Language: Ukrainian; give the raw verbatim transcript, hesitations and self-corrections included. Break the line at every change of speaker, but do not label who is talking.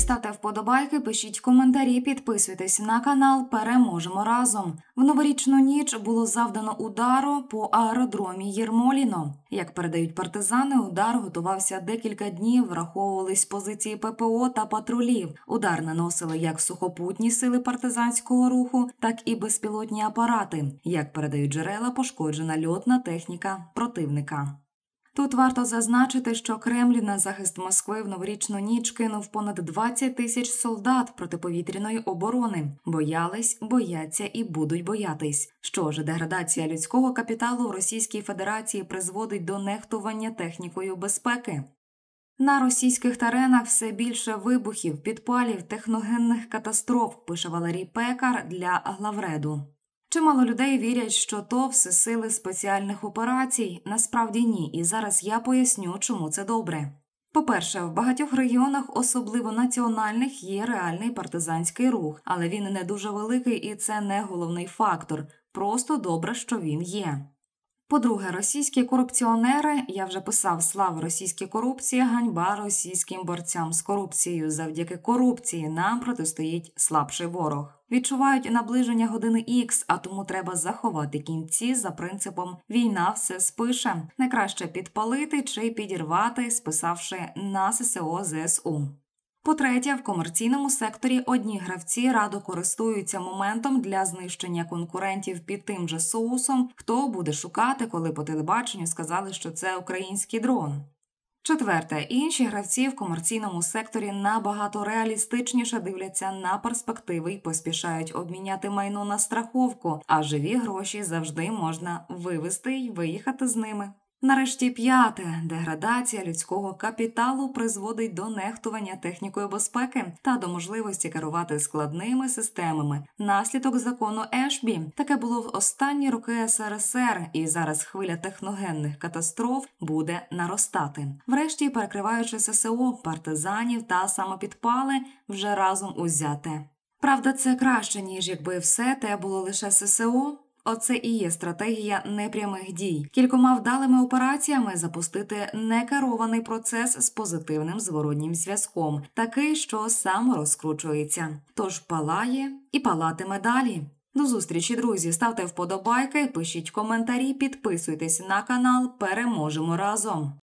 ставте вподобайки, пишіть коментарі, підписуйтесь на канал, переможемо разом. В новорічну ніч було завдано удару по аеродромі Єрмоліно. Як передають партизани, удар готувався декілька днів, враховувались позиції ППО та патрулів. Удар наносили як сухопутні сили партизанського руху, так і безпілотні апарати. Як передають джерела, пошкоджена льотна техніка противника. Тут варто зазначити, що Кремль на захист Москви в новорічну ніч кинув понад двадцять тисяч солдат протиповітряної оборони. Боялись, бояться і будуть боятись. Що ж, деградація людського капіталу в Російській Федерації призводить до нехтування технікою безпеки. На російських теренах все більше вибухів, підпалів, техногенних катастроф, пише Валерій Пекар для Главреду. Чимало людей вірять, що то все сили спеціальних операцій. Насправді ні, і зараз я поясню, чому це добре. По-перше, в багатьох регіонах, особливо національних, є реальний партизанський рух, але він не дуже великий і це не головний фактор. Просто добре, що він є. По-друге, російські корупціонери, я вже писав, слава російській корупції, ганьба російським борцям з корупцією. Завдяки корупції нам протистоїть слабший ворог. Відчувають наближення години Ікс, а тому треба заховати кінці за принципом «війна все спише». Найкраще підпалити чи підірвати, списавши на ССО ЗСУ. По-третє, в комерційному секторі одні гравці радо користуються моментом для знищення конкурентів під тим же соусом, хто буде шукати, коли по телебаченню сказали, що це український дрон. Четверте, інші гравці в комерційному секторі набагато реалістичніше дивляться на перспективи і поспішають обміняти майно на страховку, а живі гроші завжди можна вивести й виїхати з ними. Нарешті п'яте. Деградація людського капіталу призводить до нехтування технікою безпеки та до можливості керувати складними системами. Наслідок закону Ешбі. Таке було в останні роки ес ер ес ер, і зараз хвиля техногенних катастроф буде наростати. Врешті, перекриваючи ес се о, партизанів та самопідпали вже разом узяте. Правда, це краще, ніж якби все те було лише ес се о. Оце і є стратегія непрямих дій. Кількома вдалими операціями запустити некерований процес з позитивним зворотнім зв'язком, такий, що сам розкручується. Тож палає і палатиме далі. До зустрічі, друзі! Ставте вподобайки, пишіть коментарі, підписуйтесь на канал, переможемо разом!